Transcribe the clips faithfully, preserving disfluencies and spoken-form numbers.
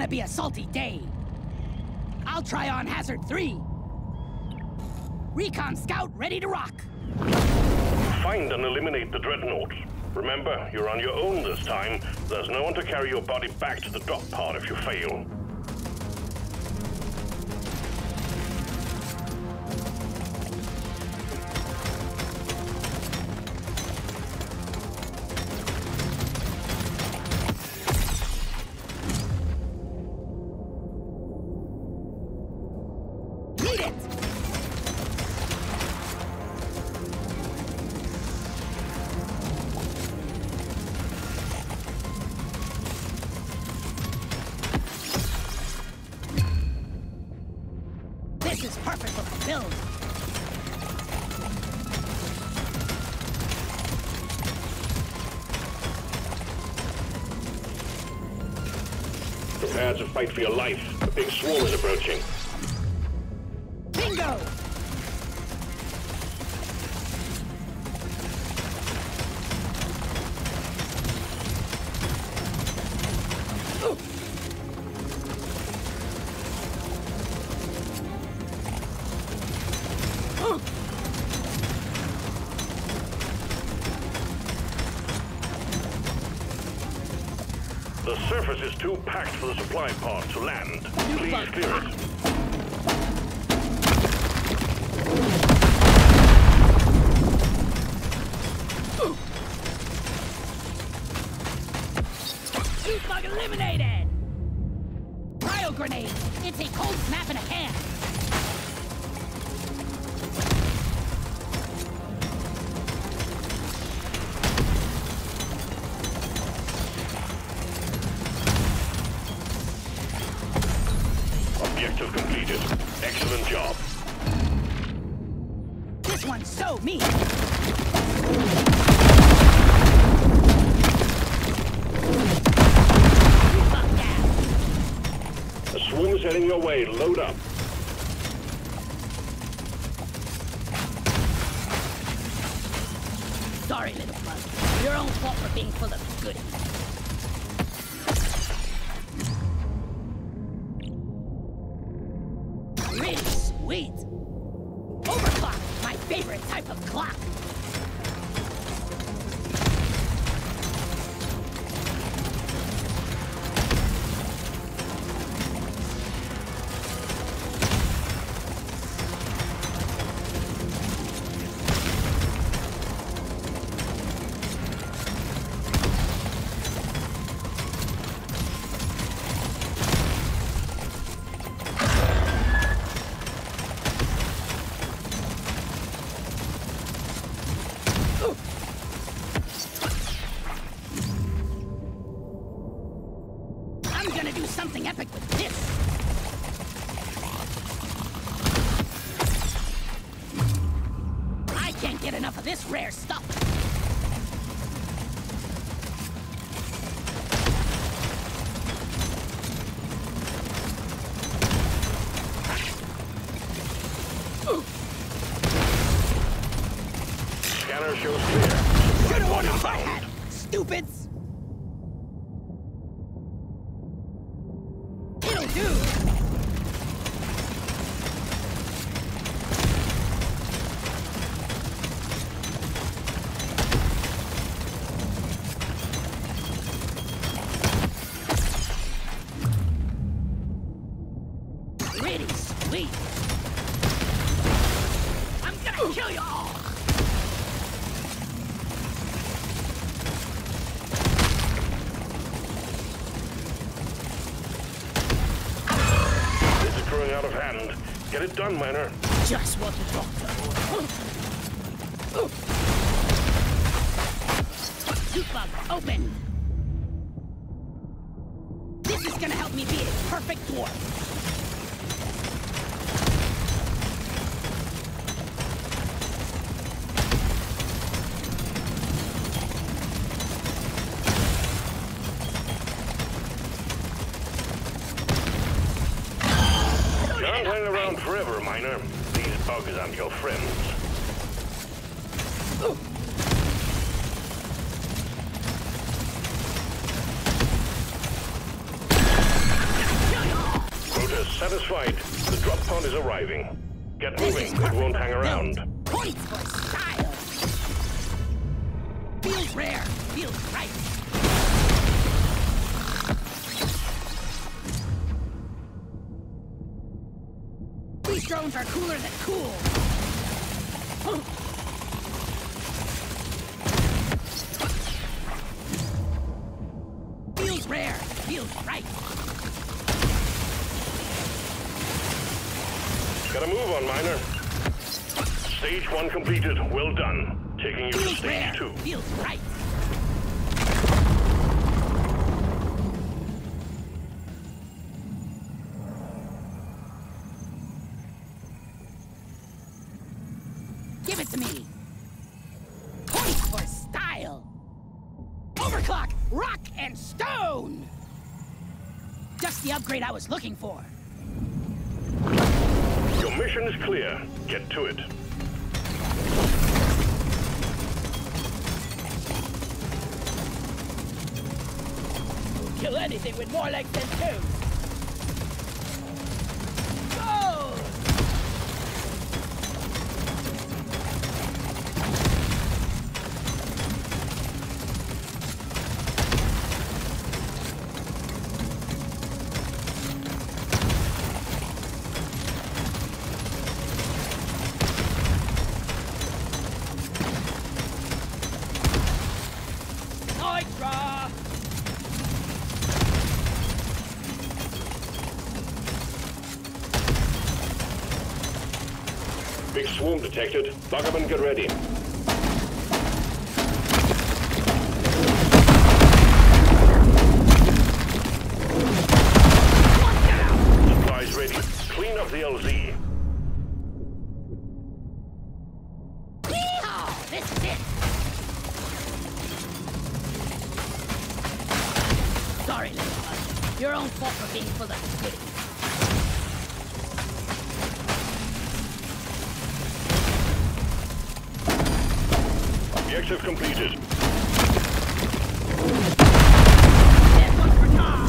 gonna be a salty day. I'll try on hazard three. Recon scout ready to rock. Find and eliminate the dreadnought. Remember, you're on your own this time. There's no one to carry your body back to the drop pod if you fail. This is perfect for the build. Prepare to fight for your life. A big swarm is approaching. Bingo! The surface is too packed for the supply pod to land. Please clear it. Deep Rock eliminated! Cryo grenade! It's a cold snap in a can! Objective completed. Excellent job. This one's so mean! A swarm is heading your way. Load up. Sorry, little bug. Your own fault for being full of goodies. Really sweet. Overclock, my favorite type of clock. I'm gonna do something epic with this! I can't get enough of this rare stuff! Scanner shows clear. Should've won if I had, stupids! It'll do! Pretty sweet! I'm gonna kill you all! Out of hand. Get it done, Miner. Just what the doctor ordered. Deep Rock, open! This is gonna help me be a perfect dwarf. Don't hang around forever, Miner. These bugs aren't your friends. Satisfied. The drop pod is arriving. Get moving, it won't hang around. Points for style. Feels rare, feels right. These drones are cooler than cool. Feels rare, feels right. Gotta move on, Miner. Stage one completed. Well done. Taking you to Feels stage rare, two. feels right. Give it to me. Points for style. Overclock, rock, and stone. Just the upgrade I was looking for. Your mission is clear. Get to it. Kill anything with more legs than two. Go! Hydra! Big swarm detected. Buggerman, get ready. Supplies ready. Clean up the L Z. Yeehaw! This is it! Sorry, little one. Your own fault for being full of goodies. Objective completed. That one's for Tom!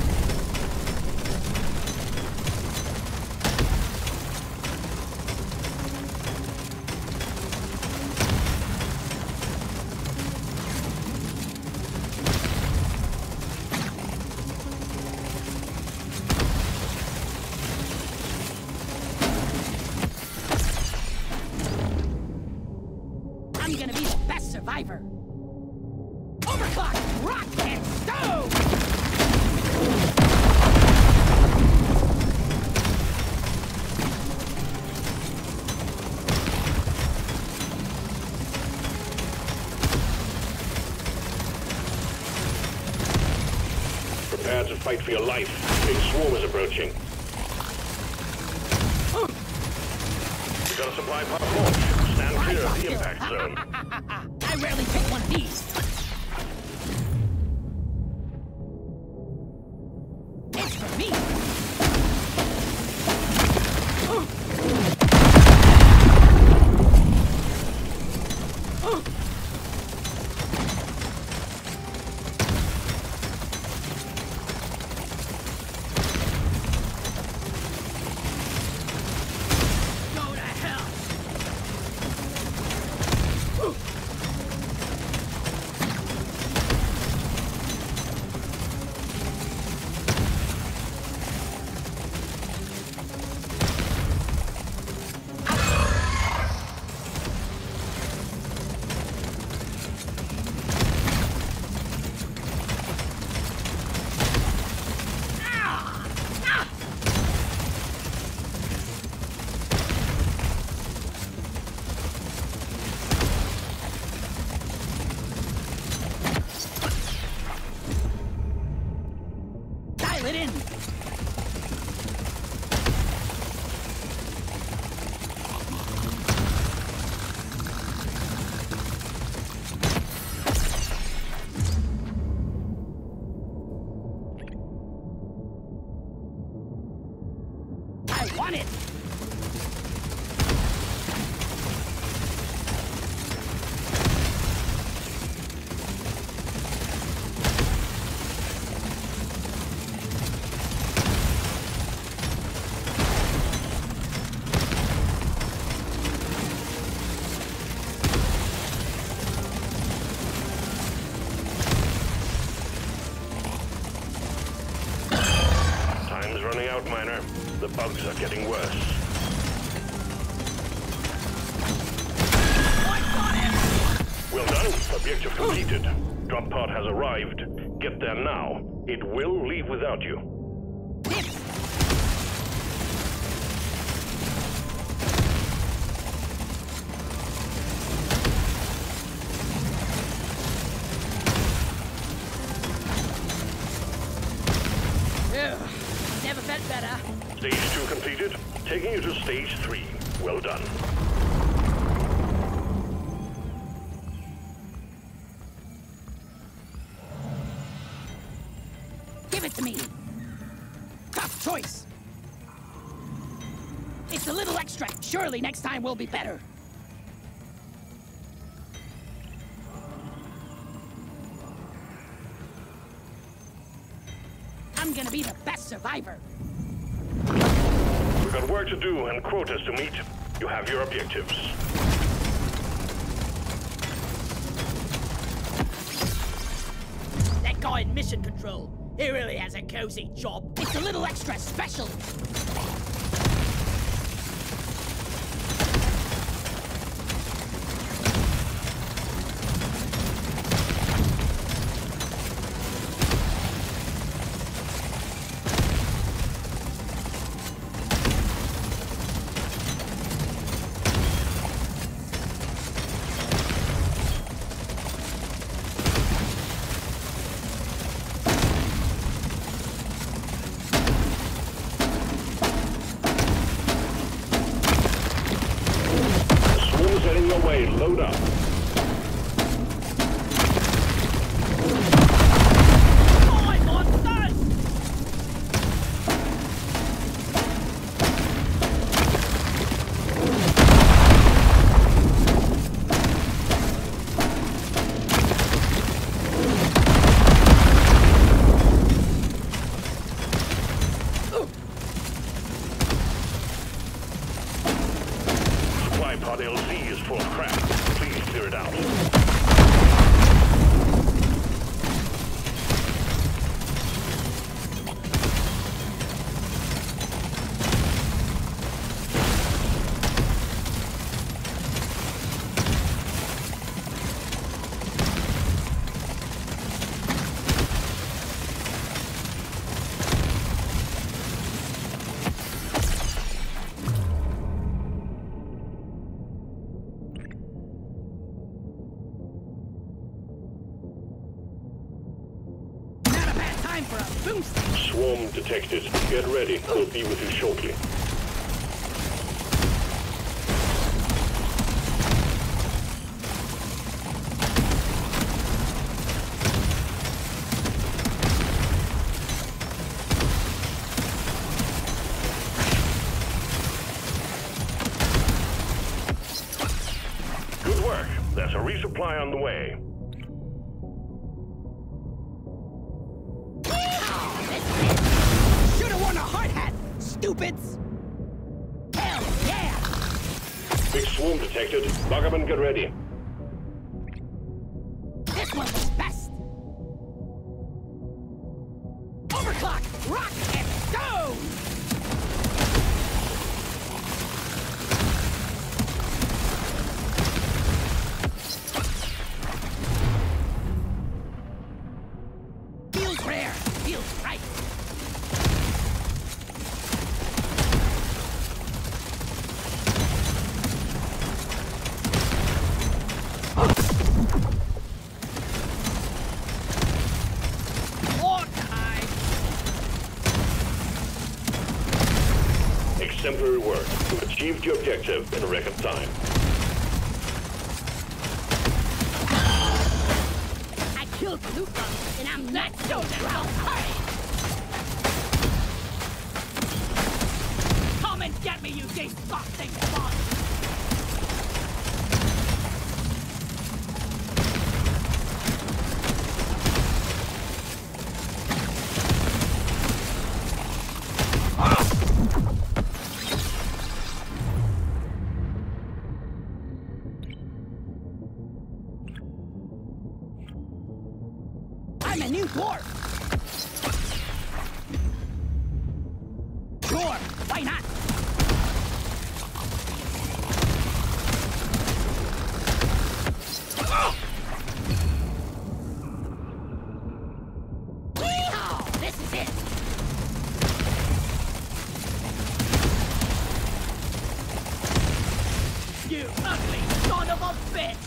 I'm gonna be the best survivor. Overclock, rock, and stone! Prepare to fight for your life. Big swarm is approaching. We got a supply pod launch. Stand clear of the impact zone. I rarely pick one of these. It's for me. Go to hell. bugs are getting worse. Well done. Objective completed. Drop pod has arrived. Get there now. It will leave without you. Never felt better. Stage two completed. Taking you to stage three. Well done. Give it to me. Tough choice. It's a little extra. Surely next time will be better. I'm gonna be the best survivor. We've got work to do and quotas to meet. You have your objectives. That guy in mission control, he really has a cozy job. It's a little extra special. Load up. Supply pod L Z is full of crap. Please clear it out. For a boost. Swarm detected. Get ready. We'll be with you shortly. Good work. There's a resupply on the way. Stupids! Hell yeah! Big swarm detected. Lock up and get ready. This one was best! Overclock! Rock and stone! Feels rare. Feels right. Exemplary work. You've achieved your objective in record time. I killed the loot bug, and I'm not so proud. Come and get me, you disgusting bug! I'm a new dwarf! Sure, fight Why not? Yeehaw! This is it. You ugly son of a bitch!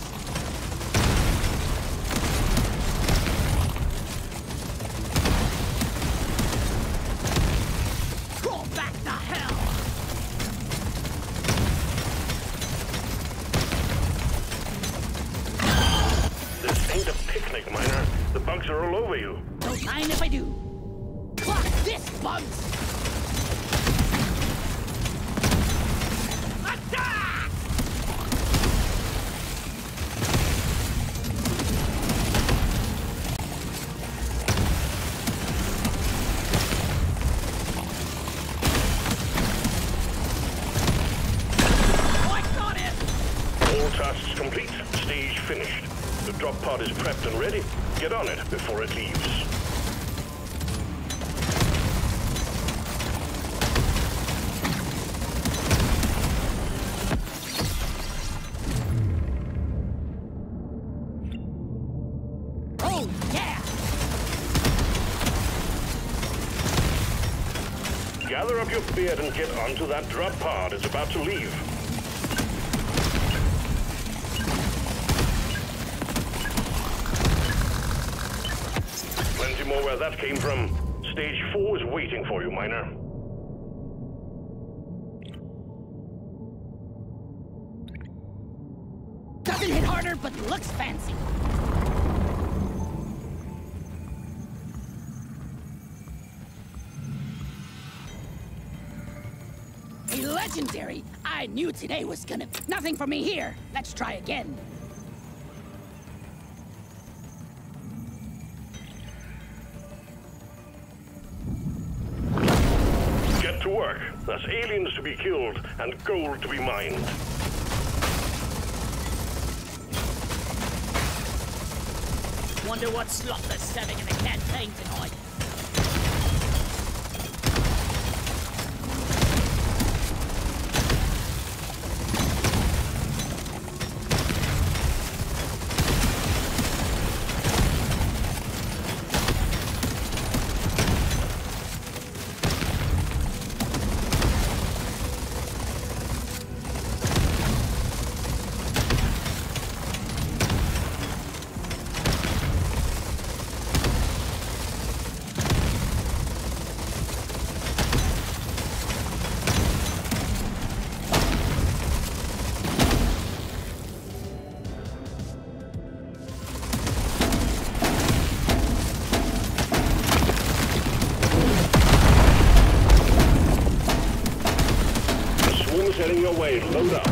Crawl back to hell! This ain't a picnic, Miner. The bugs are all over you. Don't mind if I do. Clock this, bugs! Attack! I got it! All tasks complete. Stage finished. The drop pod is prepped and ready. Get on it before it leaves. Oh, yeah! Gather up your beard and get onto that drop pod. It's about to leave. Plenty more where that came from. Stage four is waiting for you, Miner. Doesn't hit harder, but looks fancy. A legendary! I knew today was gonna... Nothing for me here. Let's try again. Get to work. There's aliens to be killed and gold to be mined. Wonder what slot they're serving in the canteen tonight. Heading your way. Load up.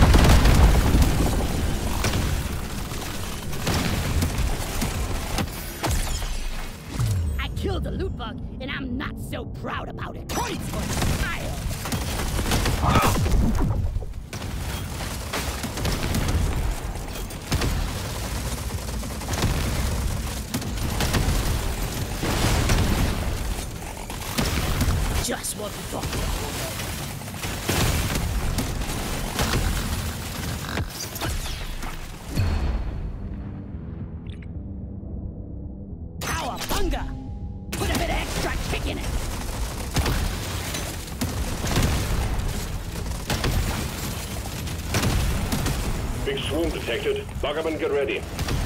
I killed a loot bug, and I'm not so proud about it. Points for style! Just what we thought. Put a bit of extra kick in it. Big swarm detected. Bug up and get ready.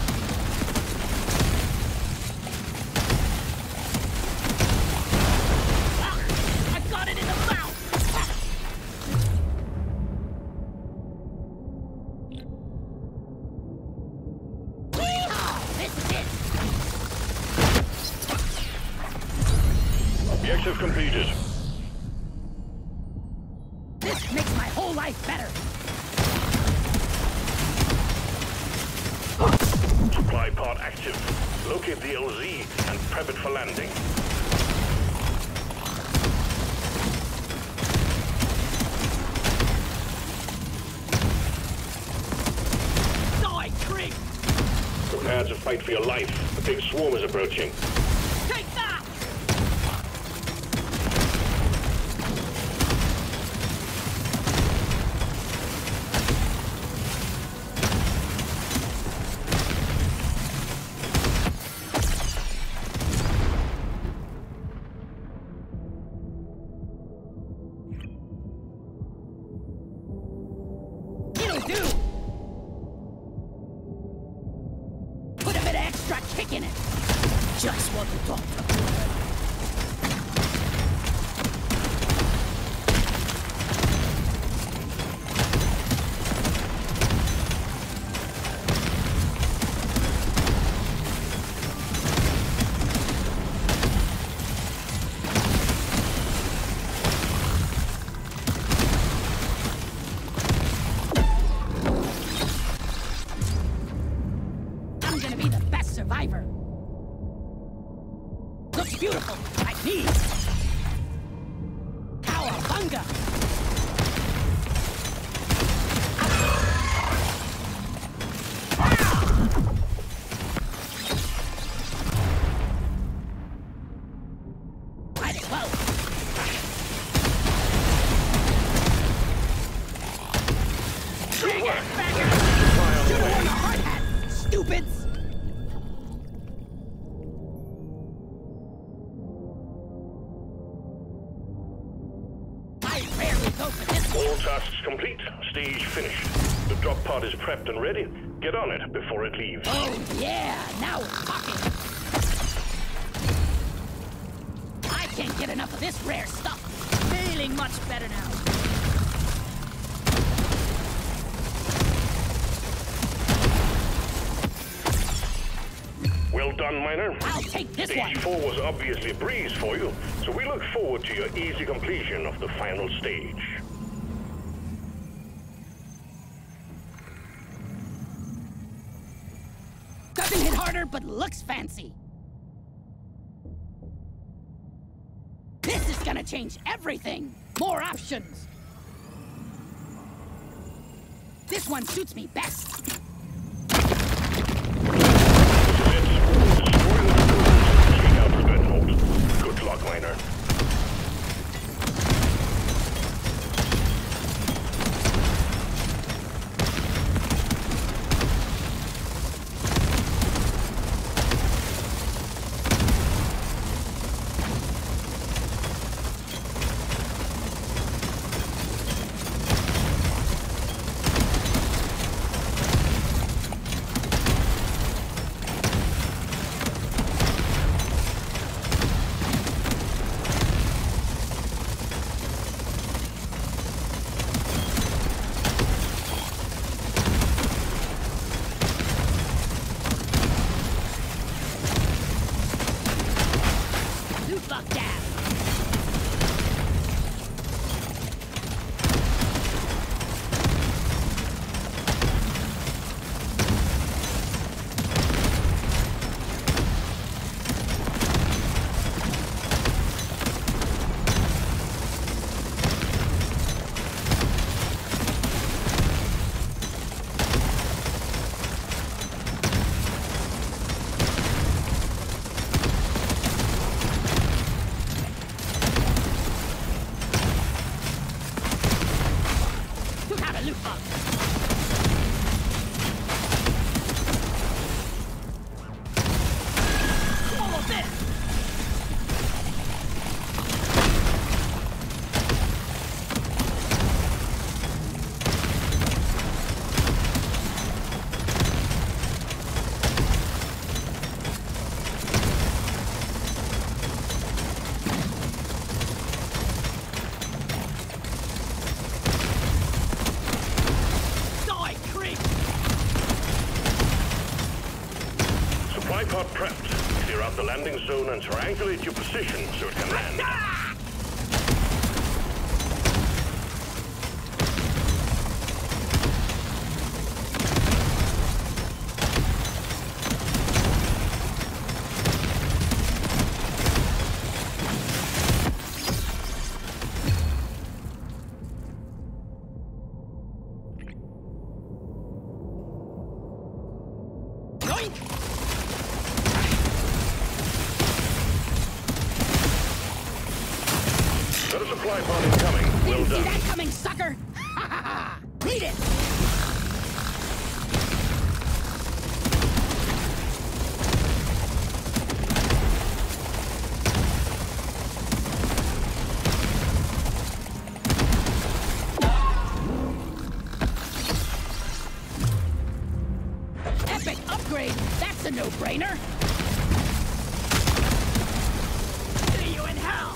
Ah, I got it in the mouth. Yeehaw! This is it. Objective completed. This makes my whole life better. Supply pod active. Locate the L Z and prep it for landing. Die, Krieg! Prepare to fight for your life. A big swarm is approaching. Take that! extra kick in it. Just what the doctor. Survivor. Looks beautiful, like me. Cowabunga! Might as well. Bring it back! Should've worn a hard hat, stupids! All tasks complete. Stage finished. The drop pod is prepped and ready. Get on it before it leaves. Oh, yeah! Now we're talking! I can't get enough of this rare stuff. Feeling much better now. Well done, Miner. I'll take this one. Stage four was obviously a breeze for you, so we look forward to your easy completion of the final stage. Doesn't hit harder, but looks fancy. This is gonna change everything. More options. This one suits me best. Good luck, Miner. Pod prepped. Clear out the landing zone and triangulate your position so it can land. Got a supply pod incoming. Well Didn't done. see that coming, sucker! Ha ha ha! Beat it! Epic upgrade! upgrade, that's a no-brainer. See you in hell!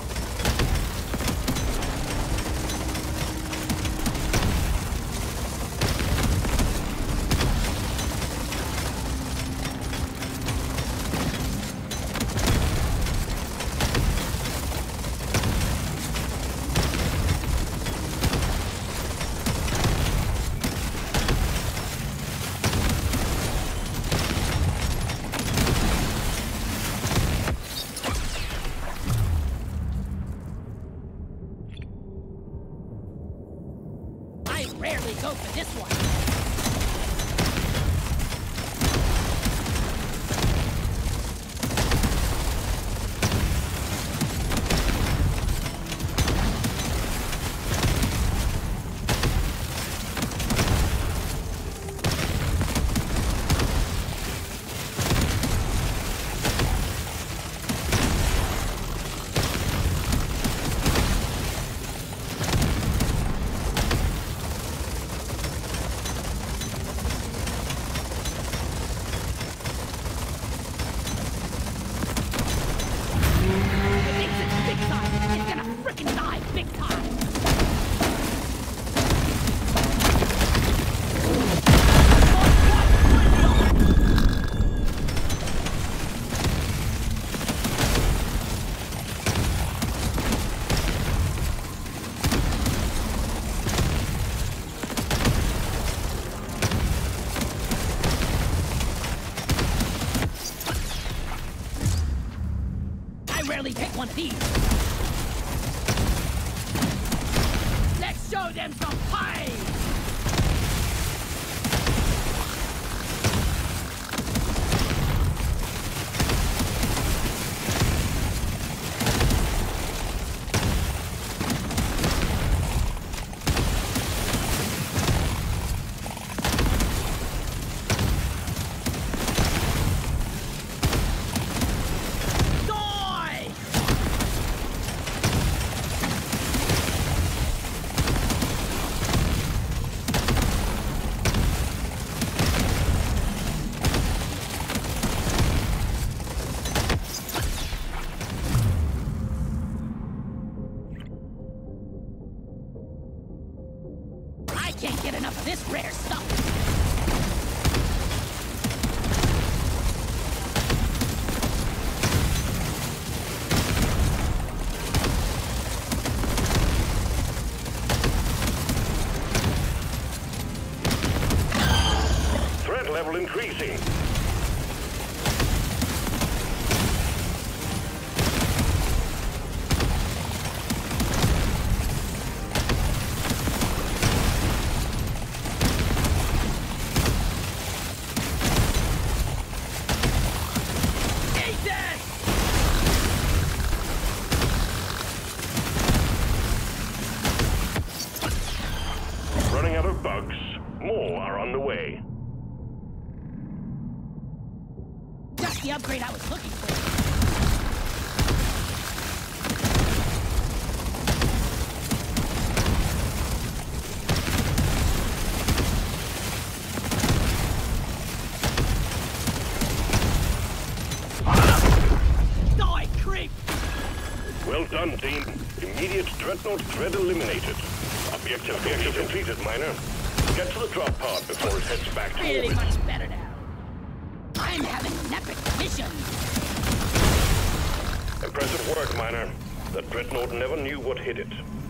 Rarely go for this one. Rarely take one of these. Let's show them some pie! Can't get enough of this rare stuff. Threat level increasing. Running out of bugs. More are on the way. Just the upgrade I was looking for. Die, creep! Well done, team. Immediate dreadnought threat eliminated. Objective, objective completed, Miner. Get to the drop pod before it heads back to Really orbit. much better now. I'm having an epic mission. Impressive work, Miner. That dreadnought never knew what hit it.